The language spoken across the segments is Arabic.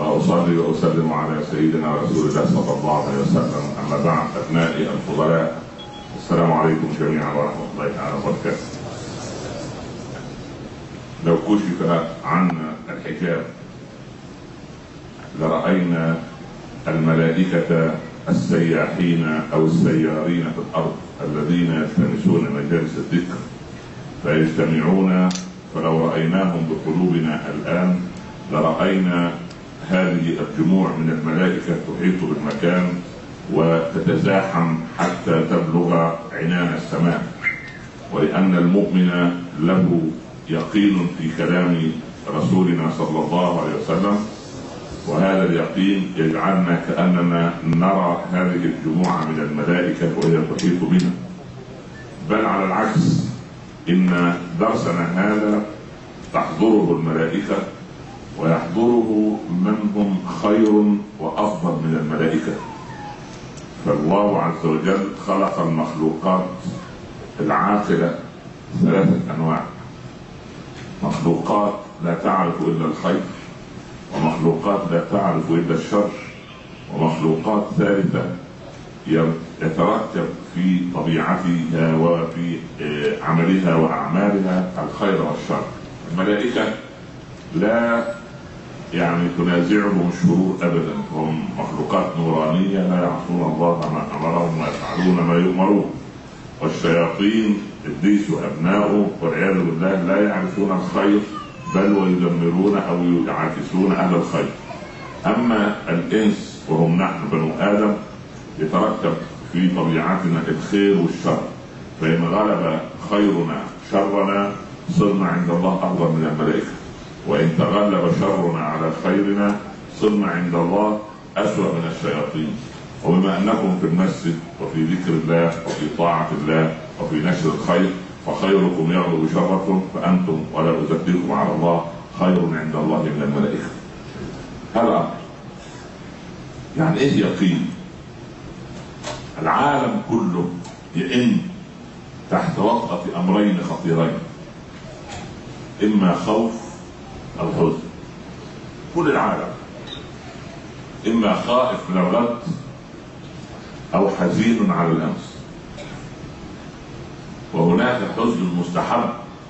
وأصلي وأسلم على سيدنا رسول الله صلى الله عليه وسلم. أما بعد، أبنائي الفضلاء، السلام عليكم جميعا ورحمة الله تعالى وبركاته. لو كشف عنا الحجاب لرأينا الملائكة السياحين أو السيارين في الأرض الذين يلتمسون مجالس الذكر فيجتمعون، فلو رأيناهم بقلوبنا الآن لرأينا هذه الجموع من الملائكة تحيط بالمكان وتتزاحم حتى تبلغ عنان السماء. ولأن المؤمن له يقين في كلام رسولنا صلى الله عليه وسلم، وهذا اليقين يجعلنا كأننا نرى هذه الجموع من الملائكة وهي تحيط بنا. بل على العكس، إن درسنا هذا تحضره الملائكة ويحضره من هم خير وأفضل من الملائكة. فالله عز وجل خلق المخلوقات العاقلة ثلاثة أنواع: مخلوقات لا تعرف إلا الخير، ومخلوقات لا تعرف إلا الشر، ومخلوقات ثالثة يترتب في طبيعتها وفي عملها وأعمالها الخير والشر. الملائكة لا تنازعهم الشرور أبدا، هم مخلوقات نورانية لا يعصون الله ما أمرهم ويفعلون ما يؤمرون. والشياطين إبليس وأبناؤه والعياذ بالله لا يعرفون الخير، بل ويدمرون أو يعاكسون أهل الخير. أما الإنس وهم نحن بنو آدم يترتب في طبيعتنا الخير والشر، فإن غلب خيرنا شرنا صرنا عند الله أفضل من الملائكة، وإن تغلب شرنا على خيرنا صرنا عند الله أسوأ من الشياطين. وبما أنكم في المسجد وفي ذكر الله وفي طاعة الله وفي نشر الخير، فخيركم يغلب شركم، فأنتم ولا أزكيكم على الله خير عند الله من الملائكة. هذا يعني إيه يقين؟ العالم كله يئن تحت وطأة أمرين خطيرين: إما خوف أو حزن. كل العالم إما خائف من الغد أو حزين على الأمس. وهناك حزن مستحب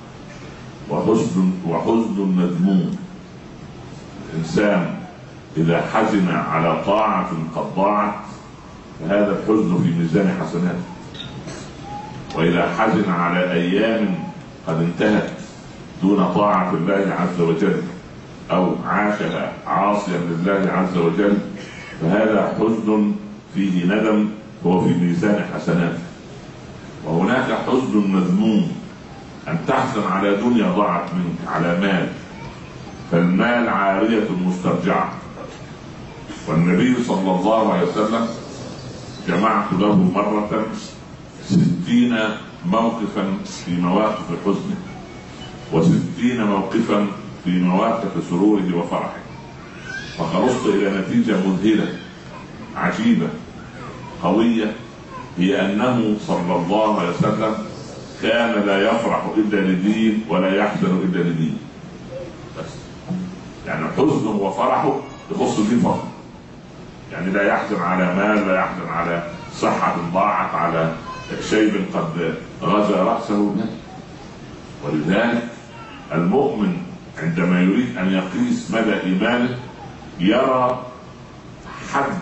وحزن مذموم. الإنسان إذا حزن على طاعة قد ضاعت فهذا الحزن في ميزان حسناته، وإذا حزن على أيام قد انتهت دون طاعة الله عز وجل أو عاشها عاصيا لله عز وجل فهذا حزن فيه ندم هو في ميزان حسناته. وهناك حزن مذموم، أن تحزن على دنيا ضاعت منك، على مال، فالمال عارية مسترجعة. والنبي صلى الله عليه وسلم جمعت له مرة 60 موقفا في مواقف حزنه، و60 موقفا في مواقف سروره وفرحه، فخلصت إلى نتيجة مذهلة عجيبة قوية، هي أنه صلى الله عليه وسلم كان لا يفرح إلا لدين ولا يحزن إلا لدين. بس حزنه وفرحه يخص الدين فقط، لا يحزن على مال، لا يحزن على صحة ضاعت، على شيب قد غزا رأسه. ولذلك المؤمن عندما يريد أن يقيس مدى إيمانه يرى حد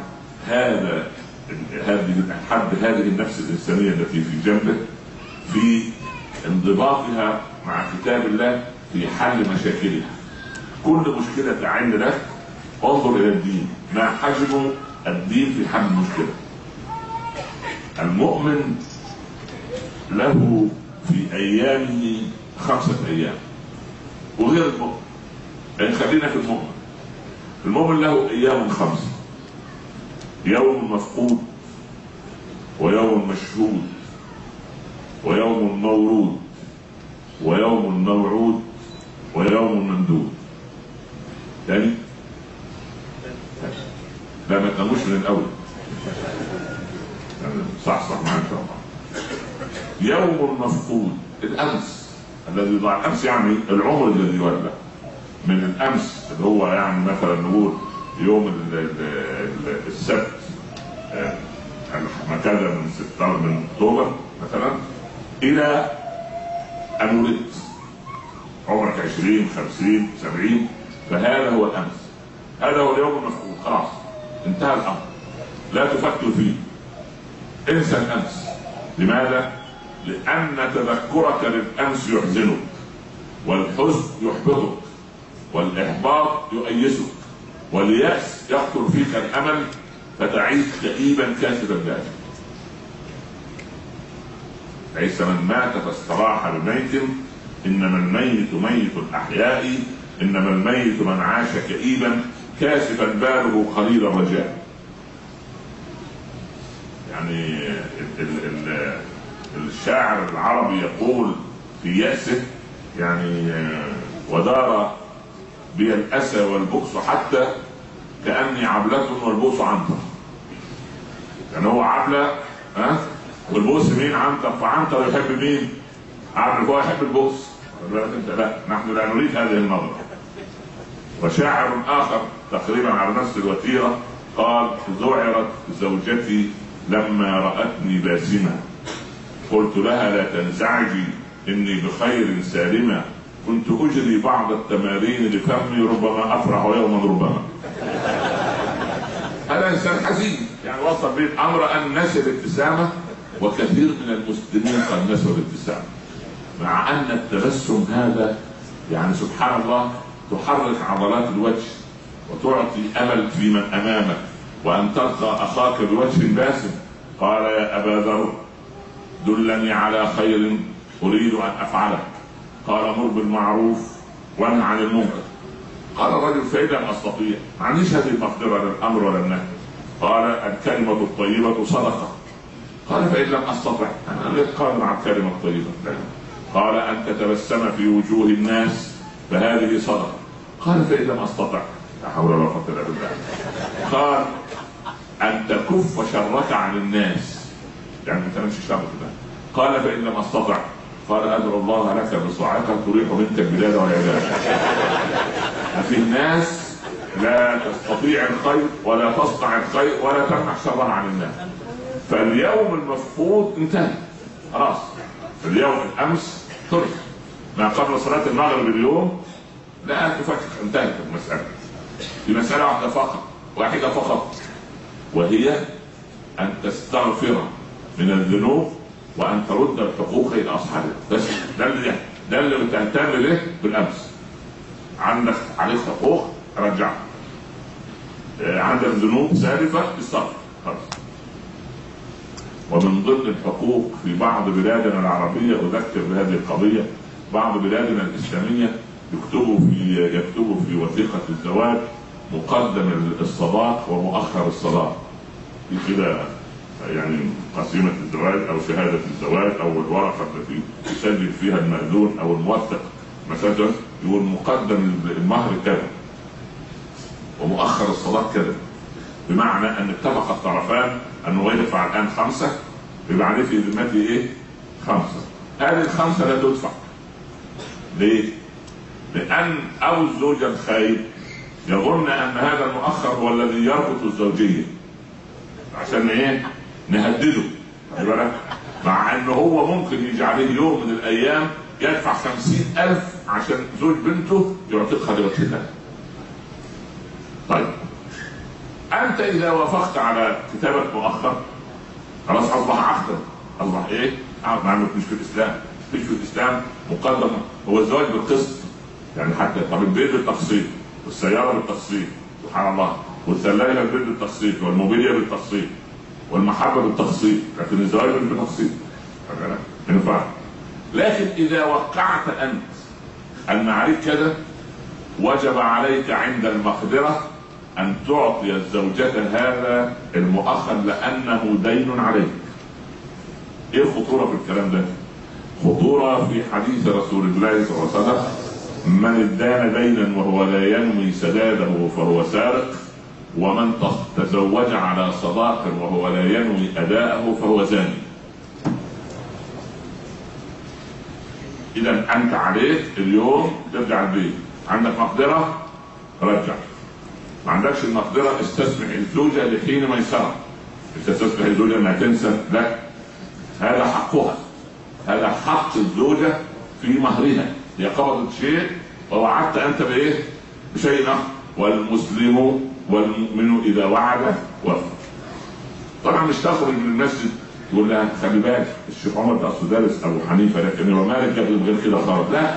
هذه النفس الإنسانية التي في جنبه في انضباطها مع كتاب الله في حل مشاكلها. كل مشكلة تعين لك انظر إلى الدين، ما حجم الدين في حل المشكلة. المؤمن له في أيامه 5 أيام، وغير المؤمن خلينا في المؤمن له أيام 5: يوم مفقود، ويوم مشهود، ويوم مورود، ويوم موعود، ويوم ممدود. تاني؟ لا ما تناموش من الأول، صح معاك إن شاء الله. يوم مفقود، الأمس الذي ضاع، الأمس العمر الذي ولى من الأمس، اللي هو مثلا نقول يوم السبت كذا من اكتوبر مثلا الى ان ولدت، عمرك 20 50 70، فهذا هو الامس، هذا هو اليوم المفقود، خلاص انتهى الامر، لا تفكر فيه، انسى الامس. لماذا؟ لان تذكرك للامس يحزنك، والحزن يحبطك، والاحباط يؤيسك، واليأس يقتل فيك الامل، فتعيش كئيبا كاسدا ذلك. ليس من مات فاستراح بميت، انما الميت ميت الاحياء، انما الميت من عاش كئيبا كاسفا باله قليل الرجاء. يعني الشاعر العربي يقول في يأسه يعني ودار بي الأسى والبؤس حتى كأني عبلة والبؤس عنتر. يعني هو عبلة والبؤس مين؟ عنتر. فعنتر يحب مين؟ عبلة. هو يحب البؤس. لا، نحن لا نريد هذه النظرة. وشاعر آخر تقريبا على نفس الوتيرة قال: ذعرت زوجتي لما رأتني باسمة، قلت لها لا تنزعجي إني بخير سالمة، كنت أجري بعض التمارين لفمي ربما أفرح يوما ربما. هذا إنسان حزين، يعني وصل به الأمر أن نسى الابتسامة، وكثير من المسلمين قد نسوا الابتسامة، مع أن التبسم هذا يعني سبحان الله تحرك عضلات الوجه وتعطي أمل في من أمامك، وأن تلقى أخاك بوجه باسم. قال: يا أبا ذر دلني على خير أريد أن أفعله. قال: مر بالمعروف وانهى عن المنكر. قال الرجل: فإن لم أستطيع، ما عنديش هذه المقدرة للأمر ولا النهي. قال: الكلمة الطيبة صدقة. قال: فإن لم أستطع، أنا غير قادر على الكلمة الطيبة. قال: أن تتبسم في وجوه الناس فهذه صدقة. قال: فإن لم أستطع، لا حول ولا قوة إلا بالله. قال: أن تكف شرك عن الناس، يعني ما تنامش شر كده. قال: فإن لم أستطع، قال: أدعو الله لك بصاعقة تريح منك البلاد والعباد. في الناس لا تستطيع الخير ولا تصنع الخير ولا تمنع شرها عن الناس. فاليوم المفقود انتهى خلاص. اليوم الأمس ترك ما قبل صلاة المغرب اليوم لا تفكر، انتهت المسألة. في مسألة واحدة فقط، وهي أن تستغفر من الذنوب وأن ترد الحقوق إلى أصحابها. بس ده اللي بتهتم به بالأمس. عندك عليك حقوق رجعها، عندك ذنوب سالفة استغفر خلاص. ومن ضمن الحقوق في بعض بلادنا العربية، أذكر بهذه القضية، بعض بلادنا الإسلامية يكتبوا في وثيقة الزواج مقدم الصداق ومؤخر الصداق. في كده يعني قسيمة الزواج أو شهادة الزواج أو الورقة التي يسجل فيها المأذون أو الموثق مثلا، يقول مقدم المهر كذا ومؤخر الصداق كذا، بمعنى أن اتفق الطرفان أنه يدفع الآن 5، يبقى عليه في ذمته 5. هذه ال5 لا تدفع. ليه؟ لأن أو الزوج الخايب يظن أن هذا المؤخر هو الذي يربط الزوجية، عشان نهدده، مع أنه هو ممكن يجي عليه يوم من الأيام يدفع 50,000 عشان زوج بنته يعتقها لوجهها. طيب أنت إذا وافقت على كتابة مؤخر خلاص أصبح عقدا، أصبح عقد. مش في الإسلام، مش في الإسلام مقدم هو الزواج بالقسط. يعني حتى طب البيت بالتقسيط، والسيارة بالتقسيط سبحان الله، والثلاجة البيت بالتقسيط، والموبيليا بالتقسيط، والمحبة بالتقسيط، لكن الزواج مش بالتقسيط. ينفع. لكن إذا وقعت أنت أن عليك كذا، وجب عليك عند المقدرة أن تعطي الزوجة هذا المؤخر لأنه دين عليك. إيه الخطورة في الكلام ده؟ خطورة في حديث رسول الله صلى الله عليه وسلم: من ادان دينا وهو لا ينوي سداده فهو سارق، ومن تزوج على صداق وهو لا ينوي أداءه فهو زاني. إذا أنت عليك اليوم ترجع البيت، عندك مقدرة رجع، ما عندكش المقدره استسمح الزوجه لحين ميسره. مش تستسمح الزوجه انها تنسى، لا، هذا حقها، هذا حق الزوجه في مهرها. هي قبضت شيء ووعدت انت بايه؟ بشيء اخر. والمسلم والمؤمن اذا وعد وفى. طبعا مش تخرج من المسجد تقول لها خلي بالك الشيخ عمر ده اصله دارس ابو حنيفه لكن هو مالك قبل غير كده خالص، لا.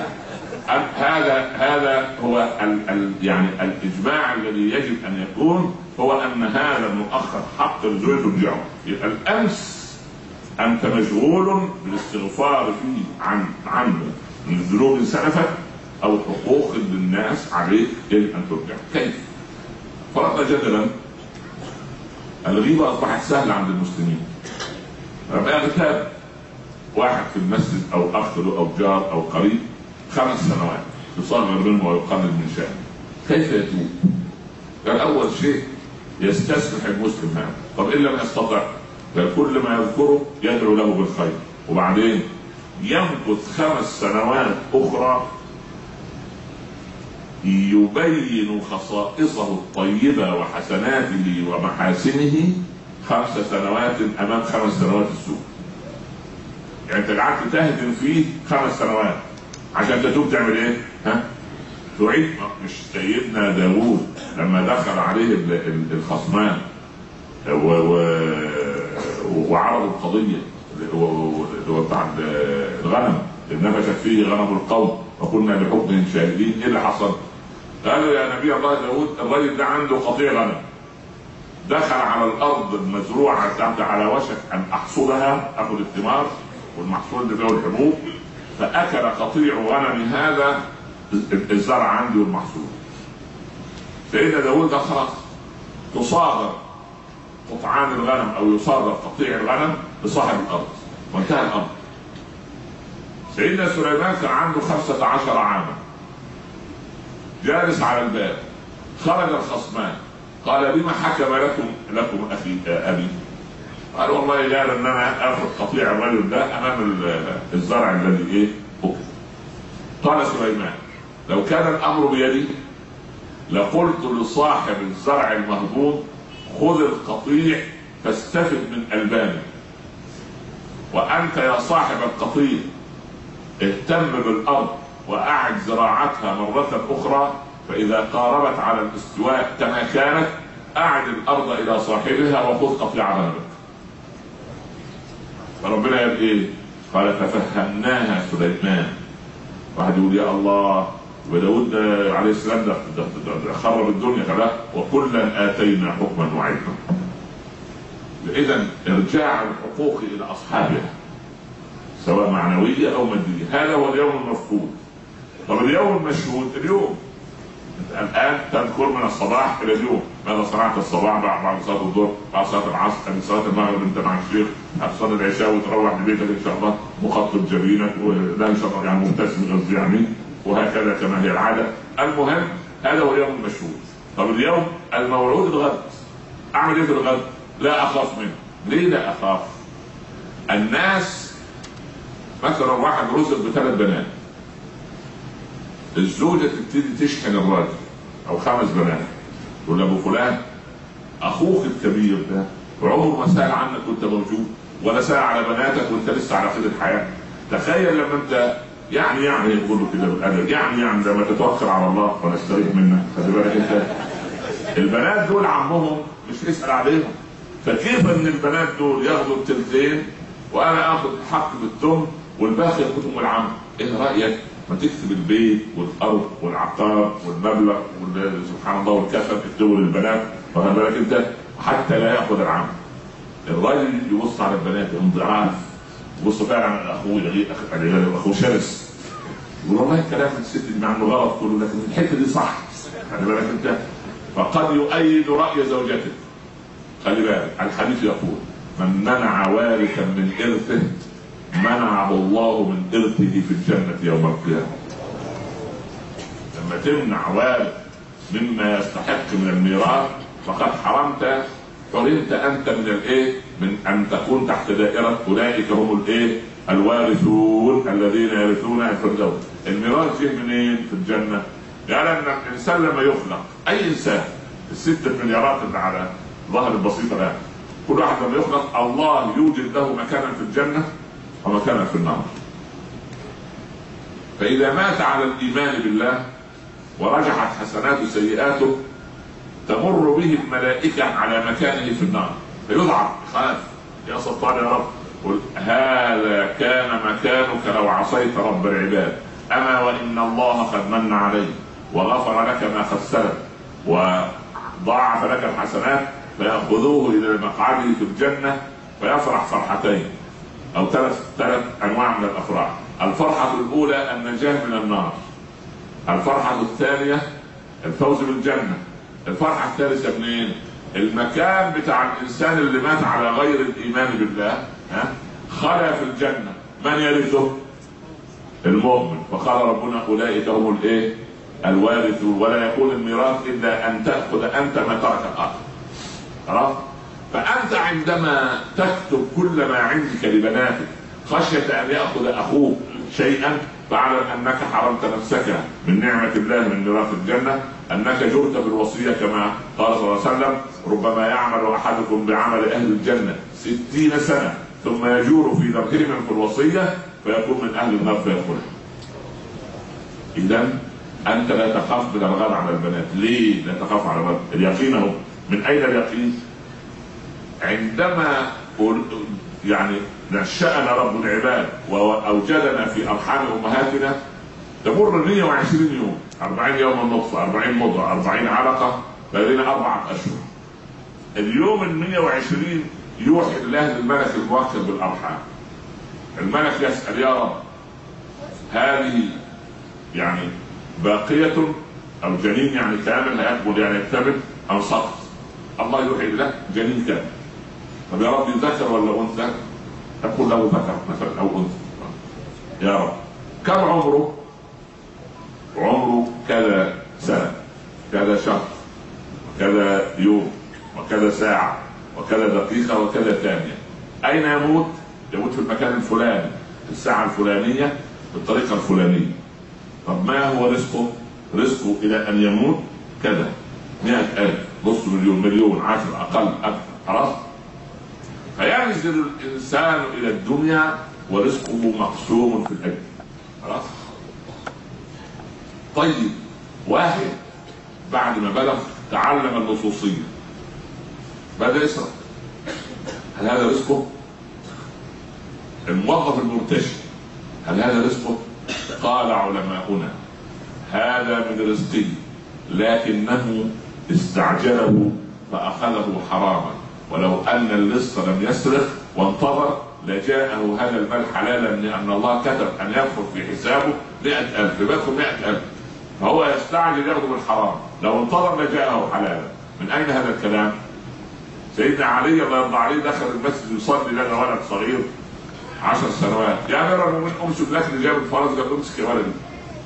هذا هو يعني الاجماع الذي يجب ان يكون، هو ان هذا المؤخر حق الزوج ترجعه. يبقى الامس انت مشغول بالاستغفار فيه عنه من ذنوب سلفك او حقوق للناس عليك ان ترجع. كيف؟ فرضنا جدلا الغيبه اصبحت سهله عند المسلمين. فبقى غتاب واحد في المسجد او اخ له او جار او قريب 5 سنوات يصغر منه ويقلل من شأنه، كيف يتوب؟ قال اول شيء يستسمح المسلم هذا. طب ان لم يستطع كل ما يذكره يدعو له بالخير، وبعدين يمكث 5 سنوات اخرى يبين خصائصه الطيبه وحسناته ومحاسنه 5 سنوات امام 5 سنوات السوء. يعني انت قعدت تهدم فيه 5 سنوات عشان تتوب تعمل ايه؟ تعيد. مش سيدنا داوود لما دخل عليه الخصمان وعرض القضيه اللي هو بتاع الغنم، نفشت فيه غنم القوم وكنا لحكمهم شاهدين، ايه اللي حصل؟ قالوا يا نبي الله داوود الرجل ده عنده قطيع غنم، دخل على الارض المزروعه تحت على وشك ان احصدها، اخذ الثمار والمحصول ده الحبوب، فاكل قطيع غنم هذا الزرع عندي والمحصول. سيدنا داوود ده خلاص تصادر قطعان الغنم او يصادر قطيع الغنم لصاحب الارض وانتهى الامر. سيدنا سليمان كان عنده 15 عاما، جالس على الباب، خرج الخصمان، قال بما حكم لكم اخي ابي؟ قال والله قال ان انا اخذ قطيع الرجل ده امام الزرع الذي ايه أكل. قال سليمان لو كان الامر بيدي لقلت لصاحب الزرع المهضوم خذ القطيع فاستفد من البانه، وانت يا صاحب القطيع اهتم بالارض واعد زراعتها مره اخرى، فاذا قاربت على الاستواء كما كانت اعد الارض الى صاحبها وخذ قطيع غنمك. فربنا قال ايه؟ قال ففهمناها سليمان. واحد يقول يا الله وداود عليه السلام ده خرب الدنيا كده، وكلا اتينا حكما وعلما. اذا ارجاع الحقوق الى اصحابها سواء معنويه او ماديه، هذا هو اليوم المفقود. طب اليوم المشهود اليوم الان تذكر من الصباح الى اليوم ماذا صنعت الصباح بعد صلاه الظهر، بعد صلاه العصر، بعد صلاه المغرب انت مع الشيخ، بعد صلاه العشاء وتروح لبيتك ان شاء الله مخطط جبينك ولا ان شاء الله يعني مبتسم غزي يعني، وهكذا كما هي العاده. المهم هذا هو اليوم المشهود. طب اليوم الموعود الغد، اعمل ايه في الغد؟ لا اخاف منه. ليه لا اخاف؟ الناس مثلا واحد رزق ب3 بنات، الزوجه تبتدي تشحن الراجل او 5 بنات، تقول ابو فلان اخوك الكبير ده وعمره ما سال عنك وانت موجود ولا سال على بناتك وانت لسه على قيد الحياه. تخيل لما انت يعني يقول له كده بالادب يعني لما تتوكل على الله ونستريح منك، خلي بالك انت البنات دول عمهم مش يسال عليهم، فكيف ان البنات دول ياخدوا التلتين وانا اخذ حق بالتم والباقي ياخدهم العم؟ ايه رايك؟ ما تكتب البيت والارض والعقار والمبلغ سبحان الله والكفن اكتبوا للبنات، واخد بالك انت، حتى لا ياخذ العم. الراجل يبص على البنات يقوم ضعاف، يبص فعلا على اخوه شرس، يقول والله كلام الست دي مع انه غلط كله لكن الحته دي صح، خلي بالك انت. فقد يؤيد راي زوجته. خلي بالك الحديث يقول من منع وارثا من ارثه منعه الله من ارثه في الجنه يوم القيامه. لما تمنع وارث مما يستحق من الميراث فقد حرمت انت من الايه؟ من ان تكون تحت دائره اولئك هم الايه؟ الوارثون الذين يرثون الفردوس. الميراث جه منين في الجنه؟ يعني ان الانسان لما يخلق اي انسان ال6 مليارات اللي على ظهر البسيطه الان، كل واحد لما يخلق الله يوجد له مكانا في الجنه ومكانا في النار. فاذا مات على الايمان بالله ورجحت حسناته سيئاته تمر به الملائكه على مكانه في النار، فيضعف خاف يا سلطان يا رب، قل هذا كان مكانك لو عصيت رب العباد، اما وان الله قد من عليك وغفر لك ما قد سلف وضاعف لك الحسنات، فيأخذوه الى مقعده في الجنه فيفرح فرحتين او ثلاث انواع من الافراح. الفرحه الاولى النجاه من النار، الفرحه الثانيه الفوز بالجنه، الفرحه الثالثه منين؟ المكان بتاع الانسان اللي مات على غير الايمان بالله خلى في الجنه، من يرثه؟ المؤمن. فقال ربنا اولئك هم الايه؟ الوارثون، ولا يكون الميراث الا ان تاخذ انت ما ترك الاخر. خلاص؟ فانت عندما تكتب كل ما عندك لبناتك خشيه ان ياخذ اخوك شيئا فاعلم انك حرمت نفسك من نعمه الله من ميراث الجنه، انك جرت بالوصيه كما قال صلى الله عليه وسلم ربما يعمل احدكم بعمل اهل الجنه 60 سنه ثم يجور في درهم في الوصيه فيكون من اهل النار فيدخلها. اذا انت لا تخاف من الغد على البنات. ليه لا تخاف على الغد؟ اليقين اهو. من اين اليقين؟ عندما يعني نشأنا رب العباد واوجدنا في ارحام امهاتنا تمر 120 يوم، 40 يوم النطفه، 40 مضغه، 40 علقه، بقينا 4 أشهر. اليوم ال 120 يوحي الله للملك الموكل بالارحام. الملك يسأل يا رب هذه يعني باقية او جنين يعني كامل هيكمل يعني يكتمل ام سقط؟ الله يوحي له جنين كامل. طب يا رب ذكر ولا انثى؟ تقول له ذكر مثلا او انثى. يا رب كم عمره؟ عمره كذا سنة، كذا شهر، كذا يوم، وكذا ساعة، وكذا دقيقة، وكذا ثانية. أين يموت؟ يموت في المكان الفلاني، في الساعة الفلانية، بالطريقة الفلانية. طب ما هو رزقه؟ رزقه إلى أن يموت كذا 100,000، نص مليون، مليون، 10، أقل، أكثر. خلاص؟ فينزل الإنسان إلى الدنيا ورزقه مقسوم في الأجل. خلاص؟ طيب واحد بعد ما بلغ تعلم اللصوصية بدأ يسرق، هل هذا رزقه؟ الموظف المرتشي هل هذا رزقه؟ قال علماؤنا هذا من رزقه لكنه استعجله فأخذه حراما، ولو أن اللص لم يسرق وانتظر لجاءه هذا المال حلالا، لأن الله كتب أن يدخل في حسابه 100,000، يدخل 100,000، فهو يستعجل ياخذ بالحرام، لو انتظر لجاءه حلالا. من أين هذا الكلام؟ سيدنا علي الله يرضى عليه دخل المسجد يصلي لنا ولد صغير 10 سنوات، يا امير المؤمنين امسك لك اللي جاب الفرس، قال امسك يا ولدي.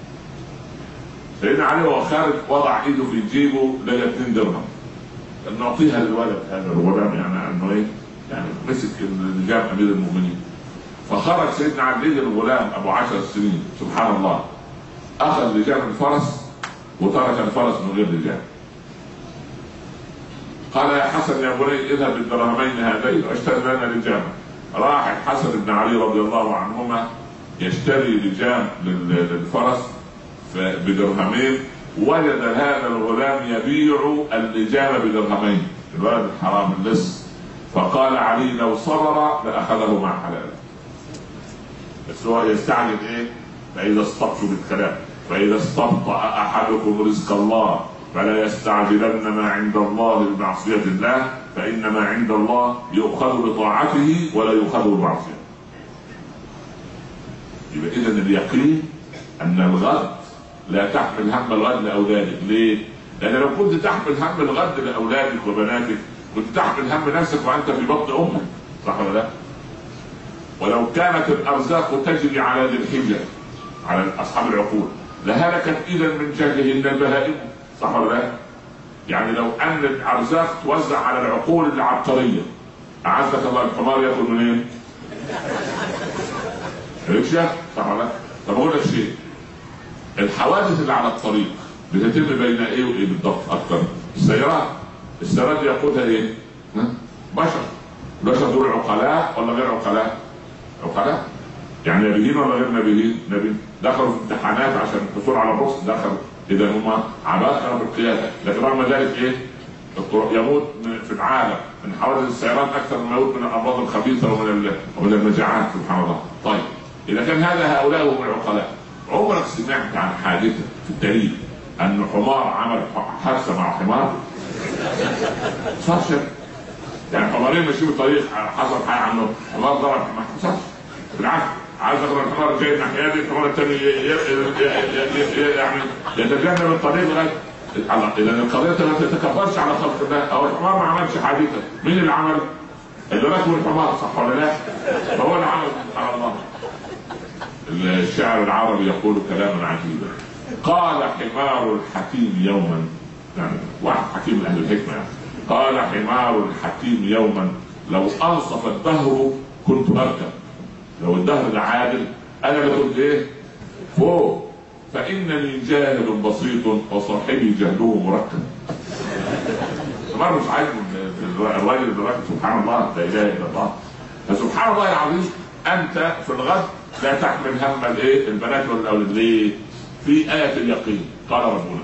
سيدنا علي وهو خارج وضع ايده في جيبه لقى 2 درهم، قال نعطيها للولد هذا الغلام، يعني انه ايه؟ يعني مسك اللي جاب امير المؤمنين. فخرج سيدنا علي الغلام ابو 10 سنين، سبحان الله، اخذ لجام الفرس وترك الفرس من غير لجام. قال يا حسن يا بني اذهب بالدرهمين هذين واشتري لنا لجاما. راح الحسن بن علي رضي الله عنهما يشتري لجام للفرس بدرهمين، وجد هذا الغلام يبيع اللجام بدرهمين، الولد الحرام اللص. فقال علي لو صبر لاخذه مع حلاله، بس هو يستعجل ايه؟ فاذا استبطأ بالكلام، فاذا استبطأ احدكم رزق الله فلا يستعجلن ما عند الله بمعصية الله، فإن ما عند الله يؤخذ بطاعته ولا يؤخذ بمعصيته. يبقى إذن اليقين أن الغد لا تحمل هم الغد لأولادك. ليه؟ لأن لو كنت تحمل هم الغد لأولادك وبناتك كنت تحمل هم نفسك وأنت في بطن أمك، صح ولا لا؟ ولو كانت الأرزاق تجري على ذي الحجة على أصحاب العقول لهلكت إذا من جهلهن البهائم، صح ولا لا؟ يعني لو ان الارزاق توزع على العقول العبقريه، اعزك الله الحمار ياكل منين؟ ركشه، صح ولا لا؟ طب اقول لك شيء، الحوادث اللي على الطريق بتتم بين ايه وايه بالضبط اكتر؟ السيارات. السيارات دي يقودها ايه؟ بشر. البشر دول عقلاء ولا غير عقلاء؟ عقلاء. يعني نبيين ولا غير نبيين؟ نبيين. دخلوا في امتحانات عشان الحصول على الرخص، دخلوا، اذا هم عباقرة بالقياده، لكن رغم ذلك ايه؟ يموت في العالم من حوادث السيارات اكثر مما يموت من الامراض الخبيثه ومن المجاعات، سبحان الله. طيب اذا كان هؤلاء هم العقلاء، عمرك سمعت عن حادثه في التاريخ ان حمار عمل حادثه مع حمار؟ صار يعني حمارين ماشيين بالطريق حصل حاجه عنه، حمار ضرب ما حصلش. بالعكس، عايز اخد الحمار جاي الناحيه دي، الحمار الثاني يعني يتجنب الطريق لغايه اذا القضيه ما تتكبرش على خلق الله. او الحمار ما عملش حادثه، مين اللي عمل؟ اللي راكب الحمار، صح ولا لا؟ فهو اللي عمل، سبحان الله. الشاعر العربي يقول كلاما عجيبا، قال حمار الحكيم يوما، يعني واحد حكيم من اهل الحكمه يعني، قال حمار الحكيم يوما لو انصف الدهر كنت اركب. لو الدهر ده عادل انا اللي كنت ايه؟ فوق. فانني جاهل بسيط وصاحبي جهله مركب. حمار مش عاجب الراجل اللي راكب، سبحان الله، لا اله الا الله. فسبحان الله العظيم، انت في الغد لا تحمل هم الايه؟ البنات والاولاد. ليه؟ في آية اليقين قال ربنا: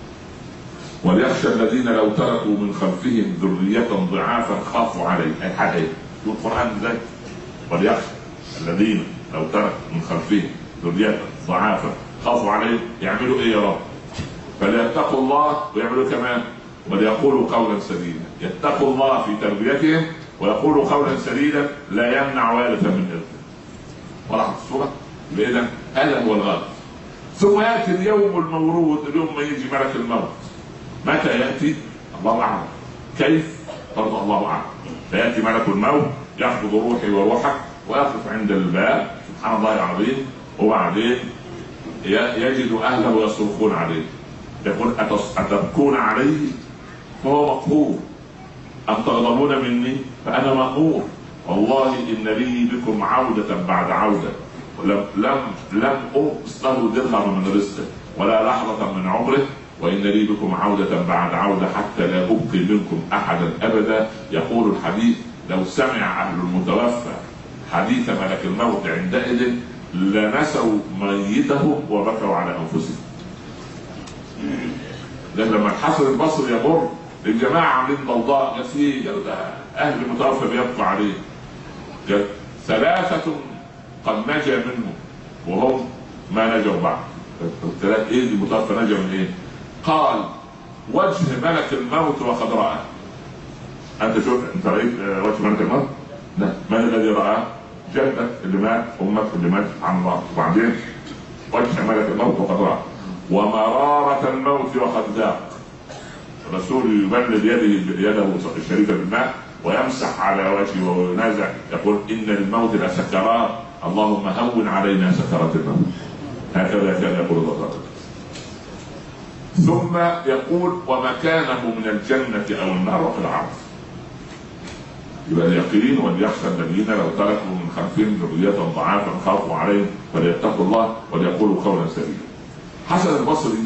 وليخشى الذين لو تركوا من خلفهم ذرية ضعافا خافوا عليهم. أي حاجة إيه؟ شوف القرآن إزاي؟ وليخشى الذين لو تركوا من خلفهم ذرية ضعافا خافوا عليهم، يعملوا إيه يا رب؟ فليتقوا الله ويعملوا كمان وليقولوا قولا سديدا. يتقوا الله في تربيتهم ويقولوا قولا سديدا لا يمنع وارثا من إرثه. وضحت الصورة؟ إذا هذا هو الغرض. ثم ياتي اليوم المورود، اليوم ما يجي ملك الموت. متى ياتي؟ الله اعلم. كيف؟ برضه الله اعلم. فياتي ملك الموت ياخذ روحي وروحك ويقف عند الباب، سبحان الله العظيم، وبعدين يجد اهله يصرخون عليه، يقول اتبكون عليه فهو مقهور، ام تغضبون مني فانا مأمور، والله ان لي بكم عوده بعد عوده، لم أنقص له درهم من رزقه ولا لحظة من عمره، وإن لي بكم عودة بعد عودة حتى لا أبقي منكم أحدا أبدا. يقول الحديث: لو سمع أهل المتوفى حديث ملك الموت عندئذ لنسوا ميته وبكوا على أنفسهم. لما الحسن البصري يمر الجماعة عاملين ضوضاء يسير، أهل المتوفى بيبقى عليه، ثلاثة قد نجا منه وهم ما نجوا بعد. ايه المتوفى نجا من ايه؟ قال: وجه ملك الموت وقد رآه. انت شوف، انت رايت وجه ملك الموت؟ لا، من الذي رآه؟ جدك اللي مات، امك اللي مات عن الله. وبعدين وجه ملك الموت وقد رآه، ومرارة الموت وقد ذاق. الرسول يبلل يده الشريفة بالماء ويمسح على وجهه وينازع، يقول: ان للموت لسكرات، اللهم هون علينا سكرات الموت. هكذا كان يقول الله تعالى. ثم يقول: ومكانه من الجنة او النار وفي العرض. يبقى اليقين: وليخشى الذين لو تركوا من خلفهم ذرية ضعافا خافوا عليهم فليتقوا الله وليقولوا قولا سديدا. حسن البصري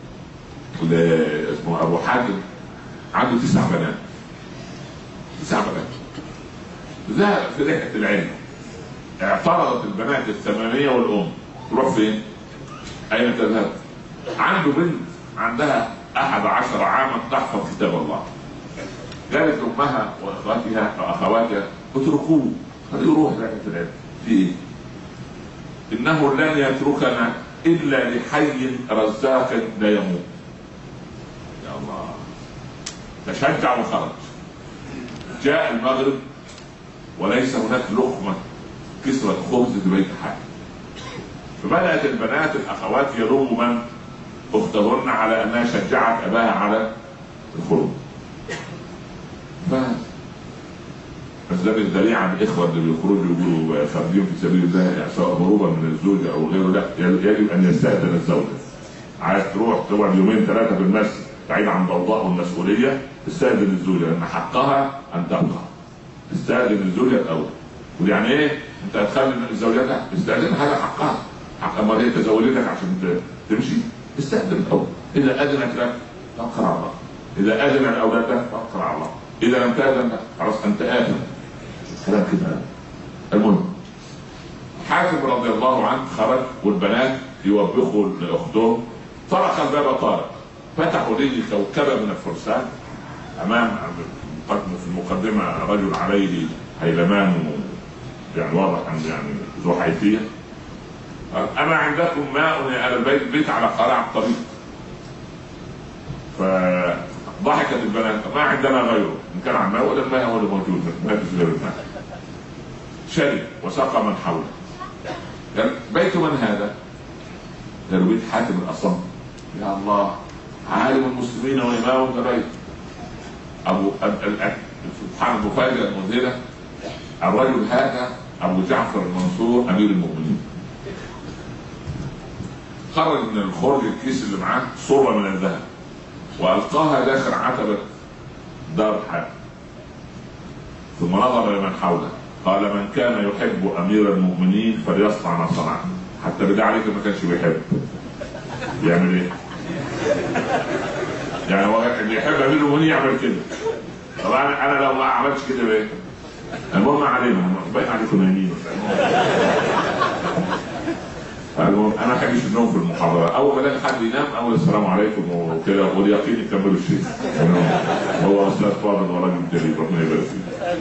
اسمه ابو حاتم عنده 9 بنات. 9 بنات. ذهب في رحلة العلم، اعترضت البنات الثمانية والأم، تروح فين؟ أين تذهب؟ عنده بنت عندها 11 عاما تحفظ كتاب الله. قالت لأمها وأخواتها: اتركوه، خليه يروح رحلة العلم. في إيه؟ إنه لن يتركنا إلا لحي رزاق لا يموت. يا الله، تشجع وخرج. جاء المغرب وليس هناك لقمة كسرة خبز في بيت حد. فبدأت البنات الأخوات يلومن أختهن على أنها شجعت أباها على الخروج. فازداد الذريعة الإخوة اللي بيخرجوا يقولوا خارجين في سبيل الله، سواء هروبا من الزوجة أو غيره، لا، يجب أن يستأذن الزوجة. عايز تروح تقعد 2-3 في المسجد بعيد عن ضوضاء والمسؤولية، تستأذن الزوجة لأن حقها أن تبقى. تستأذن الزوجة الأول. ويعني إيه؟ أنت هتخلي زوجتها تستأذن، هذا حقها. حق ما هي تزوجتك عشان تمشي، استأذن الأول. إذا أذنت لك توكل على الله. اذا اذن الاولاد توكل على الله، اذا لم تاذن خلاص انت اثم. كلام كده. المهم حاتم رضي الله عنه خرج والبنات يوبخوا لاختهم، طرق الباب طارق، فتحوا ليه كوكبه من الفرسان امام في المقدمه رجل عليه هيلمان يعني واضح يعني ذو حيثيه. اما عندكم ماء يا اهل البيت؟ بيت على قارع الطريق. فضحكت البنات، ما عندنا غيره، ان كان عن ماء ولا الماء هو اللي موجود، ما فيش غير الماء. شرب وسقى من حوله. قال بيت من هذا؟ قالوا بيت حاتم الاصم. يا الله، عالم المسلمين وامام البيت. سبحان المفاجاه المذهله، الرجل هذا ابو جعفر المنصور امير المؤمنين. خرج من الخرج الكيس اللي معاه صورة من الذهب والقاها داخل عتبة دار حاتم، ثم نظر لمن حوله قال من كان يحب امير المؤمنين فليصنع ما صنع. حتى بدأ عليك ما كانش بيحب يعمل ايه؟ يعني هو اللي يحب امير المؤمنين يعمل كده. طبعا انا لو ما عملتش كده بايه؟ المهم علينا باين عليكم نايمين. انا ما بحبش النوم في المحاضره، اول ما الاقي حد ينام اول السلام عليكم وكده واليقين يكملوا الشيء. هو استاذ فاضل وراجل جليل ربنا يبارك فيه.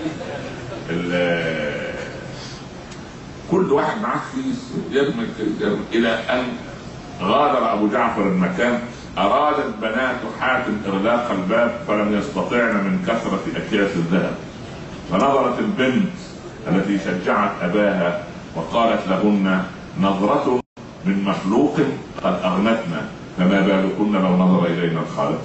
كل واحد معاه كيس يدمج الى ان غادر ابو جعفر المكان. ارادت بنات حاتم اغلاق الباب فلم يستطعن من كثره اكياس الذهب، فنظرت البنت التي شجعت اباها وقالت لهن نظرة من مخلوق قد اغنتنا فما بالكن لو نظر الينا الخالق.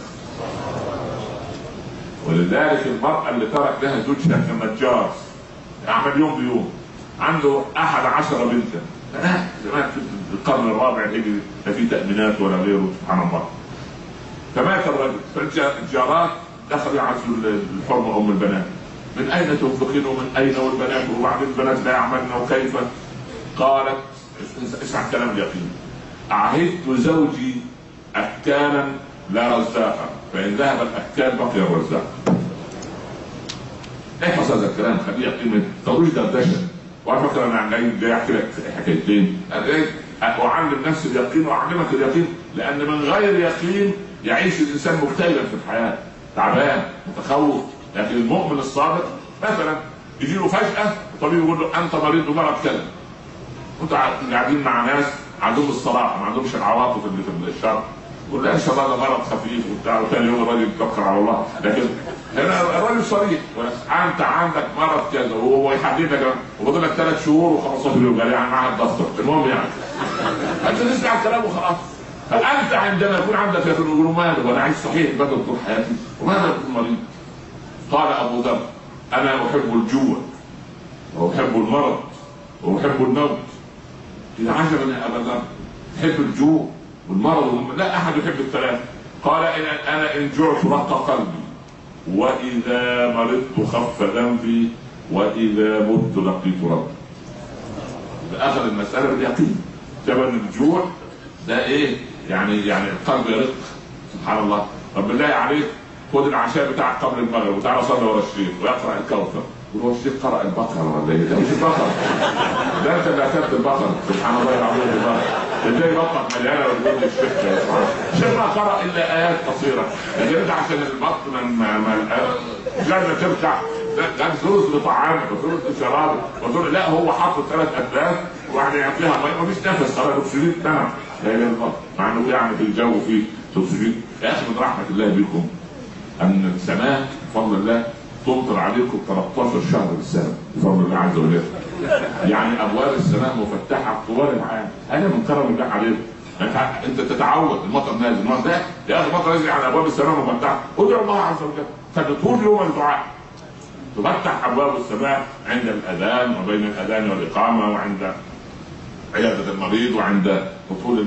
ولذلك المرأة اللي ترك لها زوجها كنجار يعمل يوم بيوم عنده 11 بنتا، زمان في القرن الرابع الهجري لا في تأمينات ولا غيره سبحان الله. فمات الرجل، فالجارات دخلوا يعزوا الحرمة ام البنات، من اين تنفقين ومن اين والبنات وبعدين البنات لا يعملن وكيف؟ قالت اسمع الكلام اليقين، اعهدت زوجي اكالا لا رزاقا فان ذهب الاكال بقي الرزاق. احفظ هذا الكلام خليه يقين، ما تقولوش دردشه. وعلى فكره انا جاي احكي لك حكايتين، انا جاي اعلم نفسي اليقين واعلمك اليقين، لان من غير يقين يعيش الانسان مكتئبا في الحياه، تعبان متخوف. لكن المؤمن الصادق مثلا يجي له فجاه الطبيب يقول له انت مريض بمرض كذا، انتوا قاعدين مع ناس عندهم الصراحه ما عندهمش العواطف اللي في الشر، يقول لا ان شاء الله ده مرض خفيف وبتاع، وثاني يوم الراجل يتوكل على الله. لكن هنا الراجل صريح، انت عندك مرض كذا وهو يحدد لك وفاضل لك 3 شهور و15 يوم يعني معاه الدفتر. المهم يعني انت تسمع الكلام وخلاص. فانت عندما يكون عندك يقين يقولوا ماذا وانا عايش صحيح بدل طول حياتي وماذا اكون مريض؟ قال ابو ذر انا احب الجوع واحب المرض واحب الموت. إذا عجبا يا أبا ذر تحب الجوع والمرض؟ لا أحد يحب الثلاثة. قال أنا إن جعت رق قلبي وإذا مرضت خف ذنبي وإذا مت لقيت ربي. أخذ المسألة باليقين. جبل الجوع ده إيه؟ يعني القلب يرق سبحان الله. طب بالله عليك خد العشاء بتاعك قبل المغرب وتعالى صلي ورا الشيخ ويقرأ الكوثر. هو الشيخ قرأ البقرة ولا ايه؟ ده مش البقرة. ده انت اللي اكلت البقرة سبحان الله العظيم. ازاي بطنك مليانة وتقول الشيخ الشيخ ما قرأ الا ايات قصيرة، لكن انت عشان البطن لما ترجع ده ثلث لطعامك وثلث لشرابك وثلث لا هو حاطط 3 أفلاس وواحد يعطيها ميه مفيش نفس خلاص اكسجين تمام. لا اله الا الله. مع انه يعني في الجو فيه اكسجين. يا اخي من رحمة الله بكم ان السماء بفضل الله تمطر عليكم 13 شهر بالسنه بفضل الله عز وجل. يعني ابواب السماء مفتحه طوال العام. انا من كرم الله عليكم. انت تتعود المطر نازل المطر ده يا اخي المطر نازل على ابواب السماء مفتحه. ادعو الله عز وجل فطول يوم الدعاء تفتح ابواب السماء عند الاذان وبين الاذان والاقامه وعند عياده المريض وعند هطول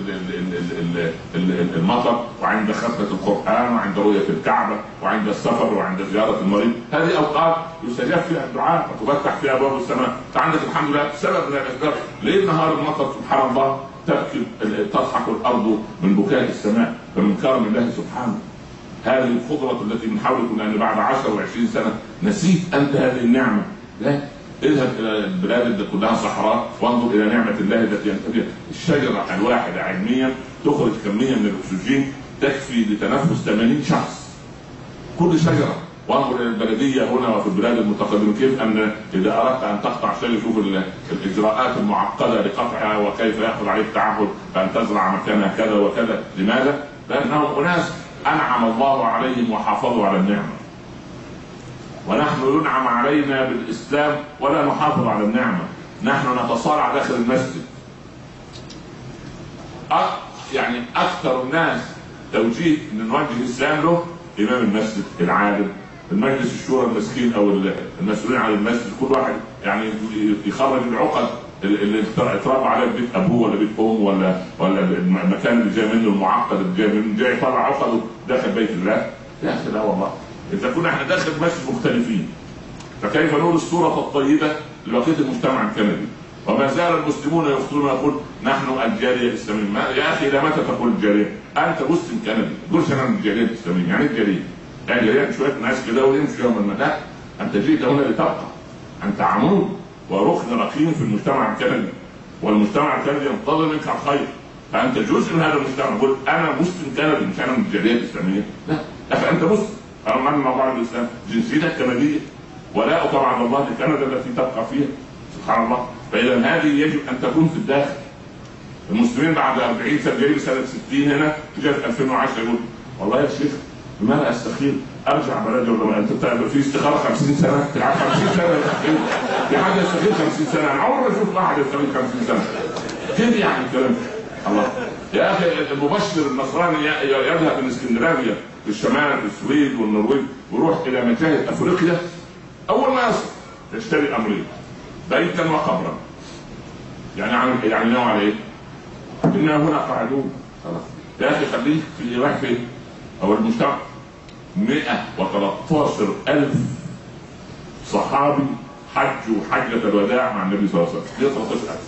المطر وعند ختمة القرآن وعند رؤية الكعبة وعند السفر وعند زيارة المريض. هذه أوقات يستجاب فيها الدعاء وتفتح فيها أبواب السماء. فعندك الحمد لله سبب من الأسباب. ليل نهار المطر سبحان الله تضحك الأرض من بكاء السماء فمن كرم الله سبحانه. هذه الخضرة التي من حولكم، لأن بعد 10 و20 سنة نسيت أنت هذه النعمة. لا، اذهب إلى البلاد التي كلها صحراء وانظر إلى نعمة الله التي أنت فيها. الشجرة الواحدة علميا تخرج كمية من الأكسجين تكفي لتنفس 80 شخص كل شجرة. وانظر الى البلديه هنا وفي البلاد المتقدمه كيف ان اذا اردت ان تقطع شيء شوف الاجراءات المعقده لقطعها وكيف ياخذ عليك تعهد بان تزرع مكانها كذا وكذا. لماذا؟ لانهم اناس انعم الله عليهم وحافظوا على النعمه. ونحن ينعم علينا بالاسلام ولا نحافظ على النعمه، نحن نتصارع داخل المسجد. يعني اكثر الناس توجيه ان نوجه الاسلام له امام المسجد العالم، المجلس الشورى المسكين او المسؤولين عن المسجد، كل واحد يعني يخرج العقد اللي اتربى عليه بيت ابوه ولا بيت امه ولا المكان اللي جاي منه المعقد اللي جاي منه، جاي يطلع عقده داخل بيت الله. يا اخي لا والله، اذا كنا احنا داخل مسجد مختلفين فكيف نقول الصوره الطيبه لبقيه المجتمع الكندي؟ وما زال المسلمون يخطون ويقول نحن الجاليه الاسلاميه. يا اخي الى متى تقول الجاليه؟ انت مسلم كندي تقولش انا من الجاليه الاسلاميه. يعني الجاليه يعني جاليه شويه ناس كده ويمشوا يوم المدى. انت جئت هنا لتبقى، انت عمود وركن رقيم في المجتمع الكندي، والمجتمع الكندي ينتظر منك الخير، فانت جزء من هذا المجتمع. قل انا مسلم كندي مش انا من الجاليه الاسلاميه. لا يا اخي انت مسلم. من موضوع الاسلام جنسيتك كنديه ولا طبعا الله لكندا التي تبقى فيها. سبحان الله. فاذا هذه يجب ان تكون في الداخل. المسلمين بعد 40 سنه جايين سنه 60 هنا جاء في 2010 يقول والله يا شيخ بماذا استخير؟ ارجع بلدي ولا ما انت في استخاره 50 سنه؟ تلعب 50 سنه يستخير؟ في حد يستخير 50 سنه؟ انا عمري ما اشوف واحد يستخير 50 سنه. كيف يعني الكلام؟ الله يا اخي المبشر النصراني يذهب من اسكندنافيا في الشمال في السويد والنرويج ويروح الى مجاهد افريقيا، اول ما يصل يشتري امرين بيتا وقبرا. يعني نوع على ايه؟ إنا هنا قاعدون. خلاص يا اخي خليك في واحد فين؟ او المجتمع 113,000 صحابي حجوا حجة الوداع مع النبي صلى الله عليه وسلم. 113,000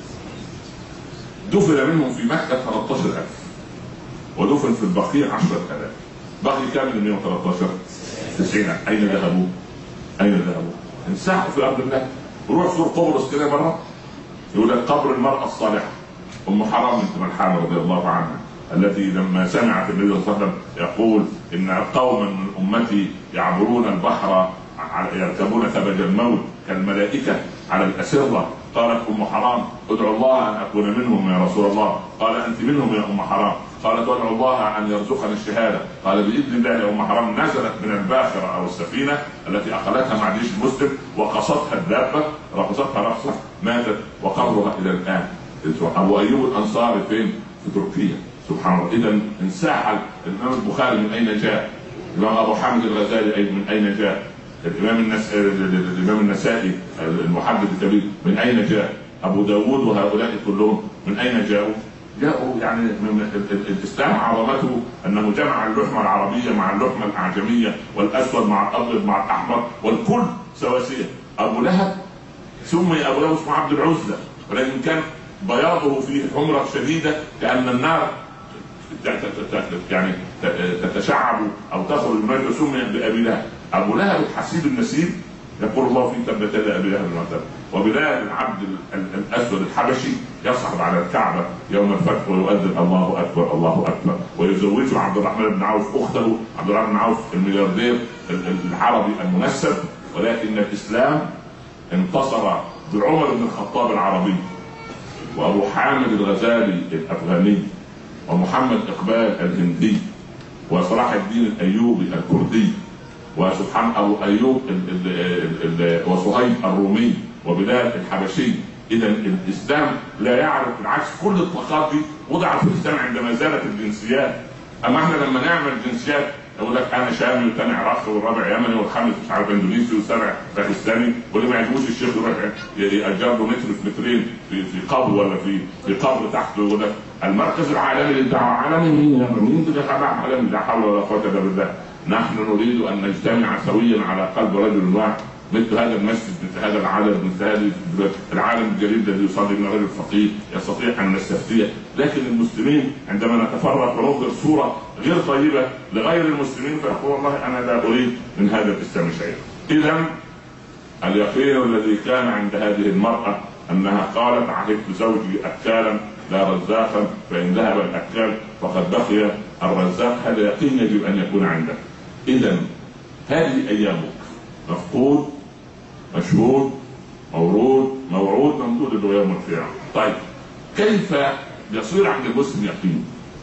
دفن منهم في مكة 13,000 ودفن في البقيع 10,000. بقي كام من 113؟ 90. أين ذهبوا؟ أين ذهبوا؟ انسحقوا في أرض الله. روح زور قبرص كده مرة يقول لك قبر المرأة الصالحة أم حرام بنت ملحان رضي الله عنها، التي لما سمعت النبي صلى الله عليه وسلم يقول إن قوما من أمتي يعبرون البحر يركبون ثبج الموت كالملائكة على الأسرة، قالت أم حرام ادعو الله أن أكون منهم يا رسول الله. قال أنت منهم يا أم حرام. قالت وادعو الله أن يرزقني الشهادة. قال بإذن الله يا أم حرام. نزلت من الباخرة أو السفينة التي أخذتها مع جيش المسلم وقصتها الدابة، رقصتها رقصة ماتت وقبرها إلى الآن. أبو أيوب الأنصاري فين؟ في تركيا. سبحان الله. إذا انساح الإمام البخاري من أين جاء؟ الإمام أبو حامد الغزالي من أين جاء؟ الإمام النسائي المحدث الكبير من أين جاء؟ أبو داود وهؤلاء كلهم من أين جاءوا؟ جاءوا يعني من الإسلام عظمته أنه جمع اللحمة العربية مع اللحمة الأعجمية والأسود مع الأبيض مع الأحمر والكل سواسية. أبو لهب سمي أبو لهب اسمه عبد العزى، ولكن كان بياضه فيه حمرة شديدة كأن النار يعني تتشعب أو تخرج منه، سمي بأبي لهب. أبو لهب الحسيب النسيب يقول الله فيه تبت يدا أبي لهب وتب. وبلال العبد الأسود الحبشي يصعد على الكعبة يوم الفتح ويؤذن الله أكبر الله أكبر، ويزوجه عبد الرحمن بن عوف أخته، عبد الرحمن بن عوف الملياردير العربي المنسب. ولكن الإسلام انتصر بعمر بن الخطاب العربي وأبو حامد الغزالي الأفغاني ومحمد إقبال الهندي وصلاح الدين الأيوبي الكردي وسبحان أبو أيوب وصهيب الرومي وبلال الحبشي. إذا الإسلام لا يعرف، بالعكس كل الطاقات دي وضعت في الإسلام عندما زالت الجنسيات. أما احنا لما نعمل جنسيات يقول لك أنا شامي والثاني عراقي والرابع يمني والخامس مش عارف اندونيسي والسابع باكستاني، واللي ما يعجبوش الشيخ يروح يأجر له متر في مترين في قبر ولا في قبر تحته. يقول لك المركز العالمي للدعوة. عالمي مين تدخل عالمي؟ لا حول ولا قوة إلا بالله. نحن نريد أن نجتمع سويا على قلب رجل واحد. مثل هذا المسجد، مثل هذا العدد، مثل هذا العالم الجليل الذي يصلي من غير الفقيه يستطيع ان نستفتيه. لكن المسلمين عندما نتفرق ونظهر صوره غير طيبه لغير المسلمين فيقول والله انا لا اريد من هذا الاسلام شيئا. اذا اليقين الذي كان عند هذه المراه انها قالت عهدت زوجي اكالا لا رزاقا، فان ذهب الاكال فقد بقي الرزاق، هذا يقين يجب ان يكون عندك. اذا هذه ايامك مفقود مشهود مورود موعود ممدود اللي هو يوم القيامه. طيب كيف يصير عند المسلم يقين؟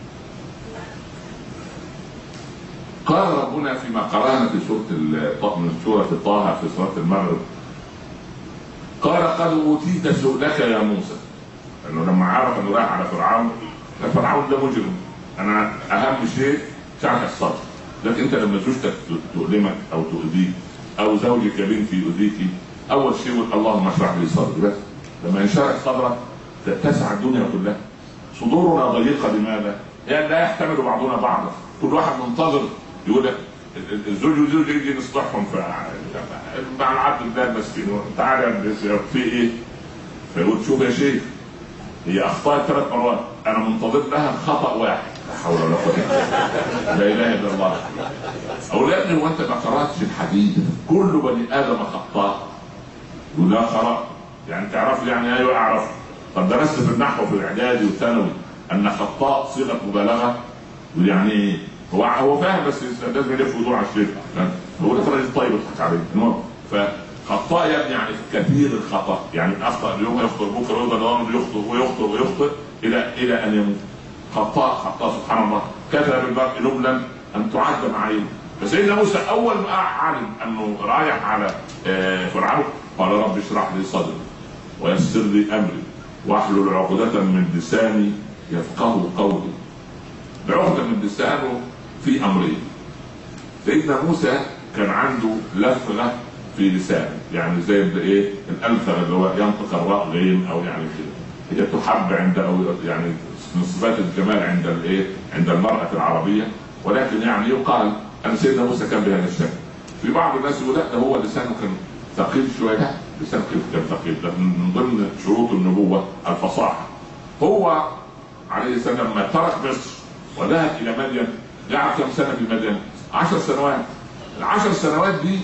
قال ربنا فيما قرانا في سوره طه في سوره المغرب، قال قد اوتيت سؤلك يا موسى. لانه لما عرف انه رايح على فرعون، فرعون ده مجرم، انا اهم شيء ساعه الصبر. لكن انت لما زوجتك تؤلمك او تؤذيك او زوجك يا بنتي يؤذيكي، اول شيء يقول اللهم اشرح لي صدري. بس لما ينشرح صدرك تسع الدنيا كلها. صدورنا ضيقه لماذا؟ يعني لا يحتمل بعضنا بعضا، كل واحد منتظر يقول لك الزوج والزوج يجي نصلحهم مع العبد الله المسكين، تعالى في ايه؟ فيقول شوف يا شيخ هي اخطأت 3 مرات، انا منتظر لها خطأ واحد، لا حول ولا قوة لا اله الا الله. او يا ابني وانت ما قراتش الحديث كل بني ادم خطاء؟ يقول لا قرأ. يعني تعرف يعني ايوه اعرف. طب درست في النحو في الاعدادي والثانوي ان خطاء صيغه مبالغه؟ يعني هو فاهم بس لازم يلف ويدور على الشيخ. هو راجل طيب يضحك عليه. المهم فخطاء يعني كثير الخطا، يعني اخطا اليوم يخطئ بكره ويفضل يخطئ ويخطئ ويخطئ الى ان يموت. خطاء سبحان الله. كتب البرق نبلا ان تعد معين. فسيدنا موسى اول ما علم انه رايح على فرعون قال رب اشرح لي صدري ويسر لي امري واحلل عقدة من لساني يفقهوا قولي. بعقدة من لسانه في امرين. سيدنا موسى كان عنده لفغه في لسانه، يعني زي ايه الالفغ اللي هو ينطق الراء غين او يعني كده، هي تحب عند او يعني من صفات الجمال عند الايه عند المراه العربيه، ولكن يعني يقال ان سيدنا موسى كان بهذا الشكل. في بعض الناس يقول لا هو لسانه كان ثقيل شويه، لسانه كيف كان ثقيل؟ من ضمن شروط النبوه الفصاحه. هو عليه السلام لما ترك مصر وذهب الى مدين قعد كم سنه في مدين؟ 10 سنوات. ال10 سنوات دي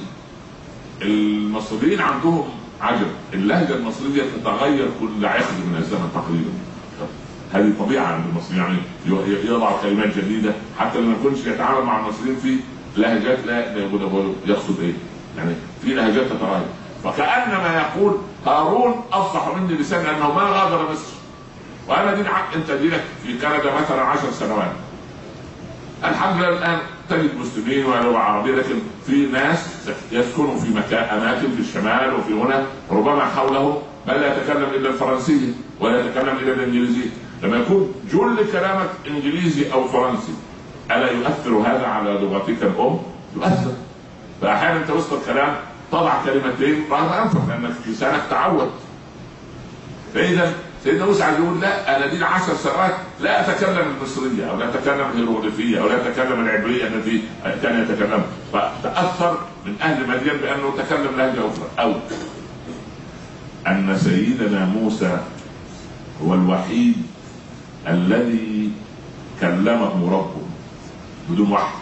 المصريين عندهم عجب، اللهجه المصريه تتغير كل عقد من الزمن تقريبا. هذه طبيعه عند المصريين، يعني يضع كلمات جديده حتى لما يكونش يتعامل مع المصريين في لهجات لا يقصد ايه، يعني في لهجات تتغير. فكانما يقول هارون افصح مني لسان لانه ما غادر مصر، وانا دين انت دينك في كندا مثلا 10 سنوات. الحمد لله الان تجد مسلمين ولغه عربيه، لكن في ناس يسكنوا في اماكن في الشمال وفي هنا ربما حوله من لا يتكلم الا الفرنسيه ولا يتكلم الا الانجليزيه. لما يكون جل كلامك انجليزي او فرنسي الا يؤثر هذا على لغتك الام؟ يؤثر. فاحيانا انت وسط الكلام تضع كلمتين رغم انفك لانك لسانك تعود. فاذا سيدنا موسى عايز يقول لا انا دي 10 سنوات لا اتكلم المصريه او لا اتكلم الهيروغليفيه او لا اتكلم العبريه التي كان يتكلم. فتاثر من اهل مدين بانه تكلم لهجه اخرى. او ان سيدنا موسى هو الوحيد الذي كلمه ربه بدون وحي،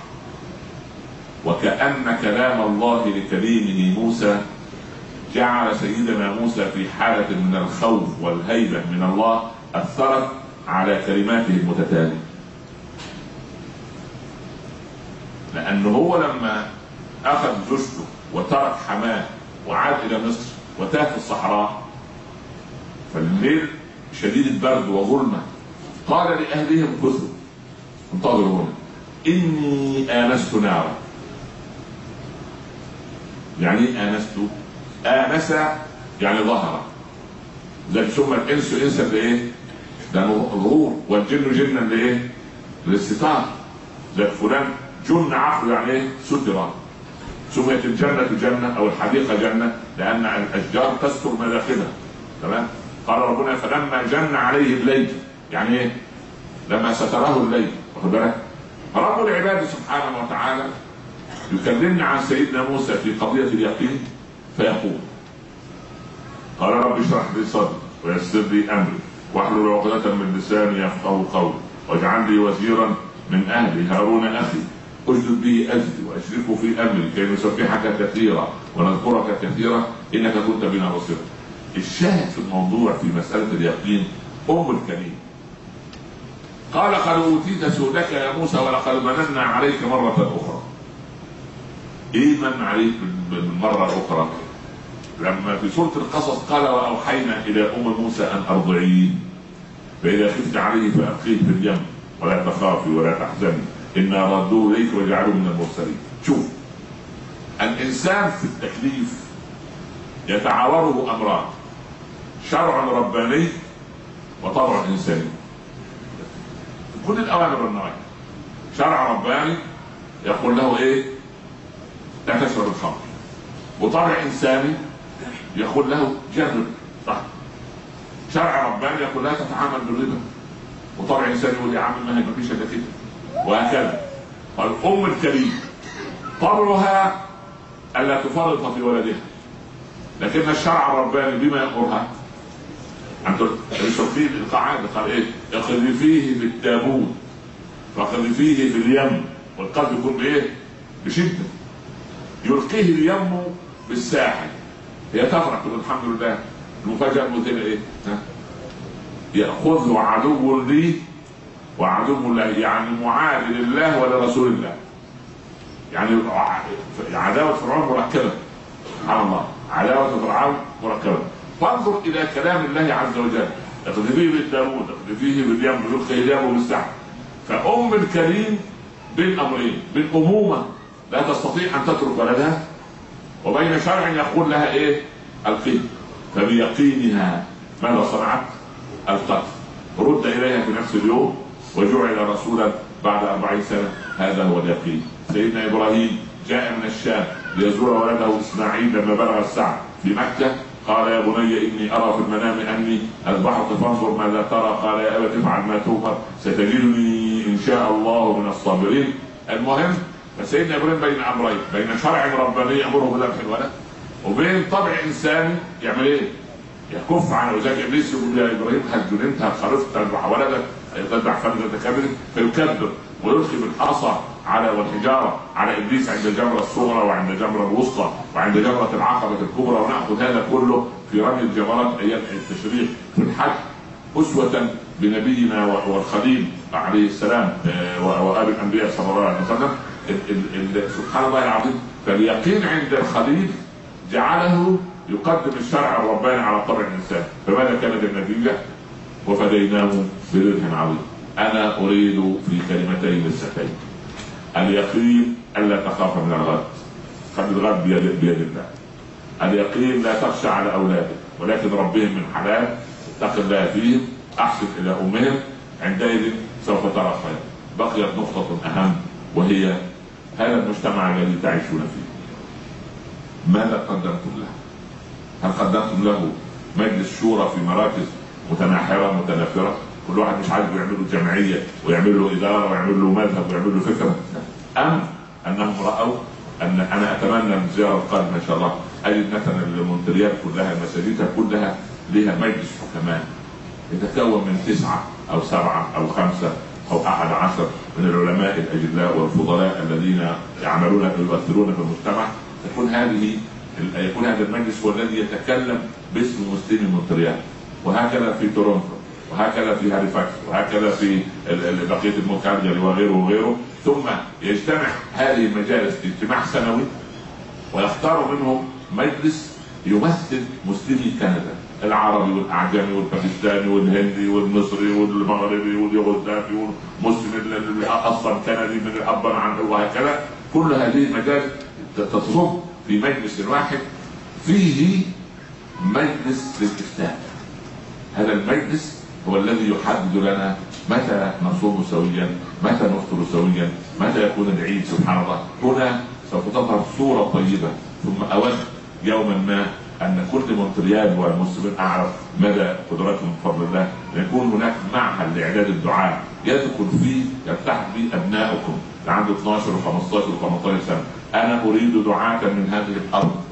وكأن كلام الله لكليمه موسى جعل سيدنا موسى في حالة من الخوف والهيبة من الله أثرت على كلماته المتتالية. لأنه هو لما أخذ زوجته وترك حماه وعاد إلى مصر وتاه في الصحراء فالليل شديد البرد وظلمة، قال لأهلهم كثوا انتظروا هنا إني آنست نارا. يعني آنست آنس يعني ظهر، زي ثم الإنس إنسا لإيه؟ لأنه ظهور، والجن جنا لإيه؟ للستار. زي فلان جن عقله يعني إيه؟ ستر. سميت الجنة جنة أو الحديقة جنة لأن الأشجار تستر مداخلها. تمام؟ قال ربنا فلما جن عليه الليل، يعني إيه؟ لما ستره الليل. واخد بالك؟ رب العباد سبحانه وتعالى يكلمنا عن سيدنا موسى في قضية اليقين فيقول قال رب اشرح لي صدري ويسر لي امري واحلل عقدة من لساني يفقهوا قولي واجعل لي وزيرا من اهلي هارون اخي اشدد به اجري واشركه في امري كي نسبحك كثيرا ونذكرك كثيرا انك كنت بنا بصيرا. الشاهد في الموضوع في مساله اليقين الكريم قال قد اوتيت سؤلك يا موسى ولقد مننا عليك مره اخرى. ايه من عليك بالمره الاخرى؟ لما في سوره القصص قال واوحينا الى موسى ان ارضعيه فاذا خفت عليه فالقيه في اليم ولا تخافي ولا تحزني انا ردوه اليك وجعلوه من المرسلين. شوف، الانسان في التكليف يتعارضه امران: شرع رباني وطبع انساني. كل الاوامر والنواهي شرع رباني يقول له ايه؟ لا تشرب الخمر، وطبع انساني يقول له جرب. صح، شرع رباني يقول لا تتعامل بالربا، وطبع انساني يقول يا عم ما هي مفيش الا كده، وهكذا. فالام الكريم طبعها الا تفرط في ولدها، لكن الشرع الرباني بما يامرها ان تشوفين القاعده. قال ايه؟ اقذفيه في التابوت فاقذفيه في اليم، والقذف يكون بايه؟ بشده. يلقيه اليم بالساحل، هي تفرح تقول الحمد لله. المفاجاه المثيره ايه؟ ياخذه عدو لي وعدو له، يعني معادي لله ولرسول الله. يعني عداوه فرعون مركبه، سبحان الله، عداوه فرعون مركبه. فانظر الى كلام الله عز وجل: اقذفيه بالتابوت اقذفيه باليم يلقي اليم بالسحر. فام الكريم بين امرين: بين امومه لا تستطيع ان تترك ولدها، وبين شرع يقول لها ايه؟ القيه. فبيقينها ماذا صنعت؟ القتل. رد اليها في نفس اليوم وجعل رسولا بعد 40 سنه. هذا هو اليقين. سيدنا ابراهيم جاء من الشام ليزور ولده اسماعيل لما بلغ السعي في مكه، قال يا بني اني ارى في المنام اني اذبحك فانظر ماذا ترى، قال يا ابت افعل ما تؤمر ستجدني ان شاء الله من الصابرين. المهم فسيدنا ابراهيم بين امرين: بين شرع رباني يامره بذبح الولد، وبين طبع انساني يعمل ايه؟ يكف عن وزاك ابليس يقول يا ابراهيم هل جننت هل خرفت تذبح ولدك تذبح فرده كبد، فيكبر ويلقي بالحصى على والحجاره على ابليس عند الجمره الصغرى وعند الجمره الوسطى وعند جمره العقبه الكبرى. وناخذ هذا كله في رمي الجمرات ايام التشريق في الحج اسوه بنبينا والخليل عليه السلام وابي الانبياء صلى الله عليه وسلم. سبحان الله العظيم. فاليقين عند الخليل جعله يقدم الشرع الرباني على طبع الانسان. فماذا كانت النتيجه؟ وفديناه بربح عظيم. انا اريد في كلمتين للستين: اليقين الا تخاف من الغد، خلي الغد بيد الله. اليقين لا تخشى على اولادك ولكن ربهم من حلال، اتق الله فيهم، احسن الى امهم، عندئذ سوف ترى خير. بقيت نقطه اهم وهي هذا المجتمع الذي تعيشون فيه، ماذا قدمتم له؟ هل قدمتم له مجلس شورى في مراكز متناحره متنافره، كل واحد مش عايز يعمل له جمعيه ويعمل له اداره ويعمل له مذهب ويعمل له فكره؟ ام انهم راوا ان انا اتمنى من زياره القادمه ان شاء الله اجد مثلا المونتريال كلها مساجدها كلها لها مجلس حكماء يتكون من 9 أو 7 أو 5 أو 11 من العلماء الاجلاء والفضلاء الذين يعملون ويؤثرون في المجتمع. يكون هذا المجلس هو الذي يتكلم باسم مسلمي مونتريال، وهكذا في تورونتو، وهكذا في هاليفاكس، وهكذا في بقيه المكالجري وغيره وغيره. ثم يجتمع هذه المجالس اجتماع سنوي ويختار منهم مجلس يمثل مسلمي كندا، العربي والاعجمي والباكستاني والهندي والمصري والمغربي واليوغوسلافي والمسلم اللي اصلا كندي من الاب عن وهكذا. كل هذه المجالس تصب في مجلس واحد فيه مجلس للافتاء. هذا المجلس هو الذي يحدد لنا متى نصوم سويا، متى نفطر سويا، متى يكون العيد. سبحان الله، هنا سوف تظهر صورة طيبة. ثم أود يوما ما أن كل مونتريال والمسلمين أعرف مدى قدرتهم بفضل الله، يكون هناك معهد لإعداد الدعاة يدخل فيه يرتاح فيه أبنائكم اللي عنده 12 و15 و18 سنة. أنا أريد دعاة من هذه الأرض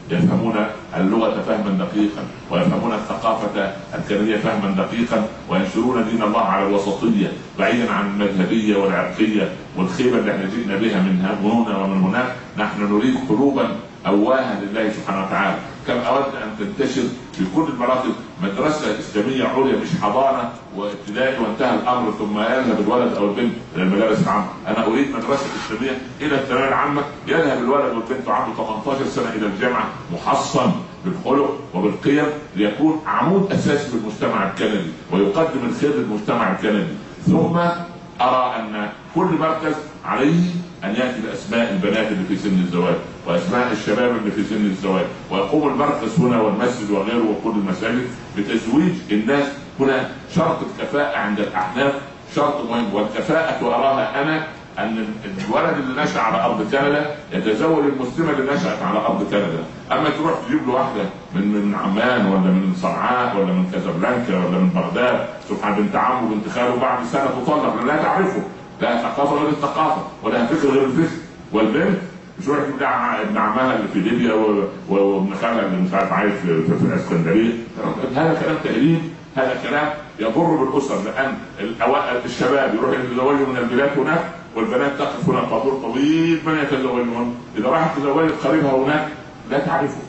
يفهمون اللغة فهما دقيقا، ويفهمون الثقافة الكندية فهما دقيقا، وينشرون دين الله على الوسطية بعيدا عن المذهبية والعرقية والخيبة اللي احنا جئنا بها من هنا ومن هناك. نحن نريد قلوبا أواها لله سبحانه وتعالى. كم أود أن تنتشر في كل المراكز مدرسة إسلامية عليا، مش حضانة وابتدائي وانتهى الأمر ثم يذهب الولد أو البنت إلى المدارس العامة. أنا أريد مدرسة إسلامية إلى الثانوية العامة، يذهب الولد والبنت عنده 18 سنة إلى الجامعة محصن بالخلق وبالقيم، ليكون عمود أساسي في المجتمع الكندي ويقدم الخير للمجتمع الكندي. ثم أرى أن كل مركز عليه أن يأتي بأسماء البنات اللي في سن الزواج وأسماء الشباب اللي في سن الزواج، ويقوم المركز هنا والمسجد وغيره وكل المساجد بتزويج الناس. هنا شرط الكفاءة عند الأحناف شرط مهم، والكفاءة أراها أنا أن الولد اللي نشأ على أرض كندا يتزوج المسلمة اللي نشأت على أرض كندا. أما تروح تجيب له واحدة من عمان ولا من صنعاء ولا من كازابلانكا ولا من بغداد، سبحان بنت عمه وبنت خاله، بعد سنة تطلق لا تعرفه، لا ثقافة غير الثقافة ولا فكر غير الفكر. والبنت مش رايح ابن عمها اللي في ليبيا وابن خالها اللي مش عارف عايش في الاسكندريه. هذا كلام تهريج، هذا كلام يضر بالاسر، لان الشباب يروحوا يتزوجوا من البلاد هناك والبنات تقف هنا طابور طويل من يتزوجون. اذا راحت تزوج قريبها هناك لا تعرفه،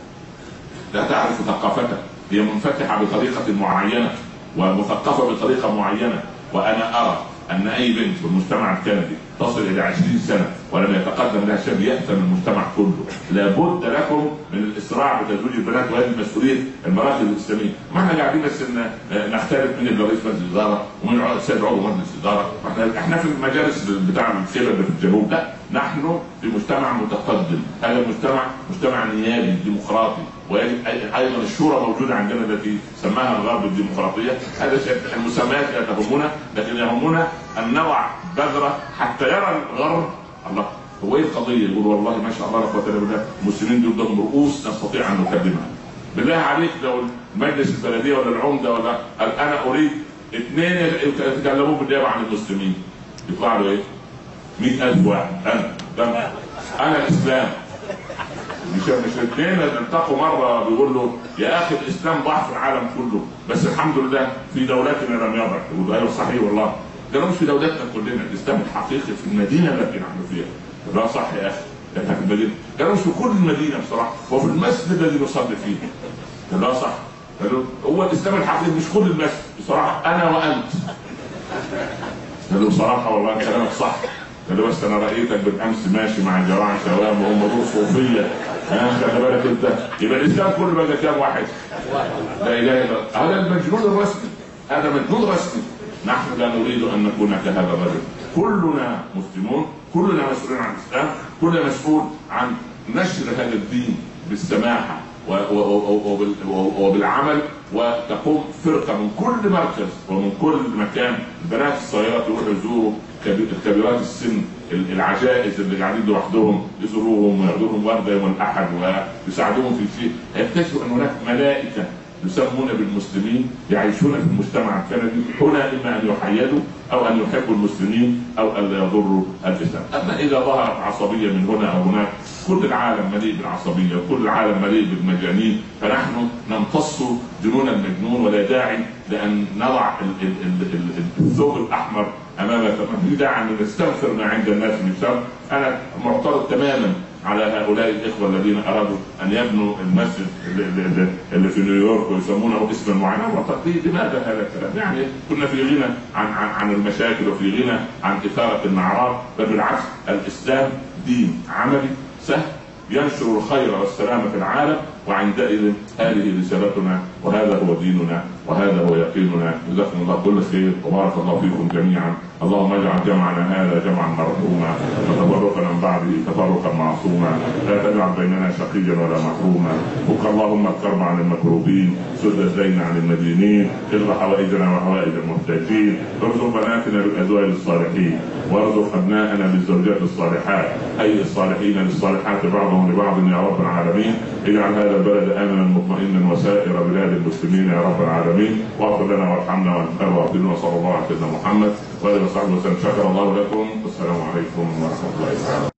لا تعرف ثقافته، هي منفتحه بطريقه معينه ومثقفه بطريقه معينه. وانا ارى ان اي بنت في المجتمع الكندي تصل الى 20 سنه ولم يتقدم لها شاب يأتم المجتمع كله. لابد لكم من الاسراع بتزويج البنات، وهذه مسؤوليه المراكز الاسلاميه. ما احنا قاعدين بس نختلف من رئيس مجلس الاداره ومن سيد عضو مجلس الاداره، احنا في المجالس بتاع الخيبه اللي في الجنوب. لا، نحن في مجتمع متقدم، هذا المجتمع مجتمع نيابي ديمقراطي، ويجب ايضا الشورى موجوده عندنا التي سماها الغرب الديمقراطيه. هذا المسميات لا تهمنا، لكن يهمنا ان نضع بذره حتى يرى الغرب الله هو ايه القضيه. يقول والله ما شاء الله لا قوه الا بالله، المسلمين دول لهم رؤوس نستطيع ان نكلمها. بالله عليك لو المجلس البلديه ولا العمده ولا انا اريد اثنين يتكلموا بالنيابه عن المسلمين، يطلع له ايه؟ 100,000 واحد. انا الاسلام مش اثنين التقوا مره بيقول له يا اخي الاسلام ضعف العالم كله بس الحمد لله في دولتنا لم يضعف. يقول ايوه صحيح والله، ده مش في دولتنا كلنا، الاسلام الحقيقي في المدينه التي نحن فيها. لا صح يا اخي، كانت في المدينه، كانوا مش في كل المدينه بصراحه، وفي المسجد الذي نصلي فيه. لا صح، هو الاسلام الحقيقي مش كل المسجد بصراحه، انا وانت. قال له بصراحه والله كلامك صح، قال له بس انا رايتك بالامس ماشي مع جماعه شباب وهم دول صوفيه، خلي بالك انت، يبقى الاسلام كله بقى كام واحد؟ لا اله الا الله. هذا المجنون الرسمي، هذا مجنون رسمي. نحن لا نريد ان نكون كهذا الرجل. كلنا مسلمون، كلنا مسؤولون عن الاسلام، كلنا مسؤول عن نشر هذا الدين بالسماحه وبالعمل. وتقوم فرقه من كل مركز ومن كل مكان، البنات الصغيرات يروحوا يزوروا كبيرات السن العجائز اللي قاعدين لوحدهم، يزوروهم ويعطوهم ورده يوم الاحد ويساعدوهم في شيء. يكتشفوا ان هناك ملائكه يسمون بالمسلمين يعيشون في المجتمع الكندي، هنا اما ان يحيدوا او ان يحبوا المسلمين او ان لا يضروا الاسلام. اما اذا ظهرت عصبيه من هنا او هناك، كل العالم مليء بالعصبيه وكل العالم مليء بالمجانين، فنحن نمتص جنون المجنون، ولا داعي لان نضع الثوب الاحمر امام في داعي ان نستغفر ما عند الناس من شر. انا معترض تماما على هؤلاء الاخوه الذين ارادوا ان يبنوا المسجد اللي في نيويورك ويسمونه اسما معينا. لماذا هذا الكلام؟ يعني كنا في غنى عن المشاكل وفي غنى عن اثاره المعراض، بل بالعكس الاسلام دين عملي سهل ينشر الخير والسلام في العالم، وعندئذ هذه رسالتنا وهذا هو ديننا وهذا هو يقيننا. جزاكم الله كل خير وبارك الله فيكم جميعا. اللهم اجعل جمعنا هذا جمعا مرحوما وتفرقنا من بعده تفرقا معصوما، لا تجعل بيننا شقيا ولا محروما. فك اللهم الكرب عن المكروبين، سد الدين عن المدينين، اقض حوائجنا وحوائج المحتاجين، ارزق بناتنا بالازواج الصالحين، وارزق ابناءنا بالزوجات الصالحات، هيئ الصالحين للصالحات بعضهم لبعض يا رب العالمين. اجعل هذا البلد امنا مطمئنا وسائر بلاد المسلمين يا رب العالمين، واغفر لنا وارحمنا واغفرنا. وصلى الله على سيدنا محمد وآله وصحبه وسلم. شكر الله لكم، والسلام عليكم ورحمه الله وبركاته.